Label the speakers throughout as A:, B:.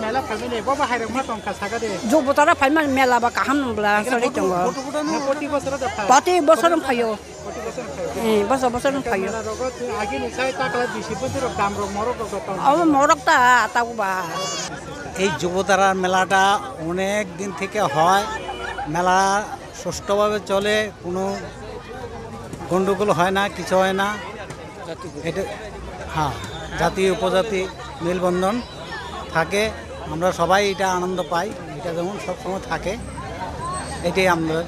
A: मेला फाइमेने बबा हाइरक मा टंका सागा दे
B: जबतारा फाइमान मेला बा काहाम नंब्ला सरि दङ
A: प्रति बोसोर दा फाइ
B: प्रति बोसोर फायो
A: प्रति बोसोर फाइ
B: बोसोर फायो
A: मेला रगत आगे निसाय ताकला दिसि पतिर दाम रग मरक गत
B: अब মরকটা তাওবা
C: এই যুবতারার মেলাটা অনেক দিন থেকে হয় মেলা সুষ্ঠুভাবে চলে কোনো গন্ডগোল হয় না কিছু হয় না এটা হ্যাঁ জাতি উপজাতি মেলবন্ধন থাকে আমরা সবাই এটা আনন্দ পাই এটা যেমন সবসময় থাকে এটাই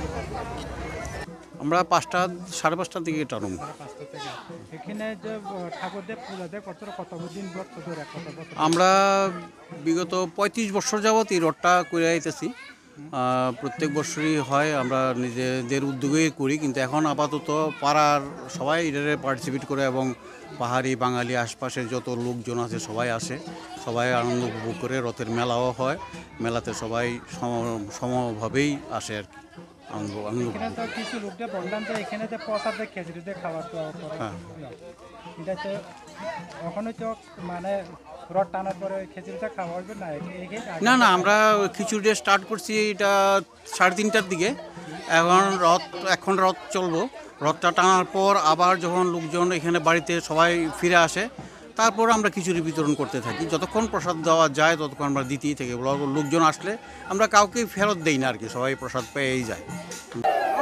D: আমরা 5টা 5:30টার দিকে টানুম।
A: এখানে যে ঠাকুরদের পূজা দেয় কত দিন বছর ধরে
D: আমরা বিগত 35 বছর যাবত এই রথটা করে আইতেছি। প্রত্যেক বছরই হয়, আমরা নিজেদের উদ্যোগেই করি, কিন্তু এখন আপাতত পাড়ার সবাই এটারে পার্টিসিপেট করে এবং পাহাড়ি বাঙালি আশপাশের যত লোকজন আছে সবাই আসে, সবাই আনন্দ উপভোগ করে। রথের মেলাও হয়, মেলাতে সবাই সমভাবেই আসে আর কি।
A: এখানে তো কিছু লোকদের বললাম যে এখানে যে প্রসাদে খেজুরিতে খাবার
D: হ্যাঁ
A: এটা তো ওখানে তো মানে রথ টানার পরে খেজুরিতে খাওয়া হবে না
D: না আমরা খিচুড়ি স্টার্ট করছি এটা 3:30টার দিকে। এখন রথ চলবো, রথটা টানার পর আবার যখন লোকজন এখানে বাড়িতে সবাই ফিরে আসে তারপর আমরা খিচুড়ি বিতরণ করতে থাকি। যতক্ষণ প্রসাদ দেওয়া যায় ততক্ষণ আমরা দিতেই থাকি। লোকজন আসলে আমরা কাউকে ফেরত দেই না আর কি, সবাই প্রসাদ পেয়েই যায়।